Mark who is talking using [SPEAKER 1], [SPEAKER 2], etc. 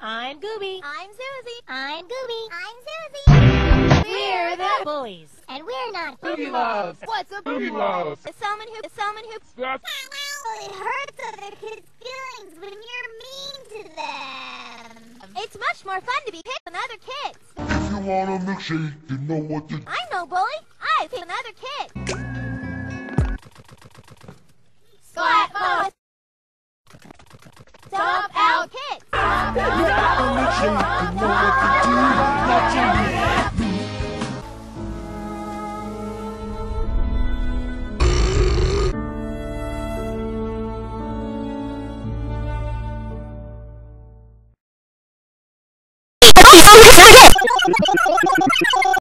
[SPEAKER 1] I'm Gooby.
[SPEAKER 2] I'm Susie.
[SPEAKER 3] I'm Gooby.
[SPEAKER 2] I'm Susie.
[SPEAKER 1] We're the bullies.
[SPEAKER 3] And we're not
[SPEAKER 4] Boogie loves.
[SPEAKER 2] What's a
[SPEAKER 4] Boogie loves.
[SPEAKER 2] someone who
[SPEAKER 4] That's
[SPEAKER 2] it hurts other kids' feelings when you're mean to them. It's much more fun to be picked than other kids.
[SPEAKER 5] If you want a milkshake, you know what to do.
[SPEAKER 2] I know, bully. I pick another kid. Slap boss. Stomp out kids.
[SPEAKER 5] If you want a milkshake, you know what to do. Not you.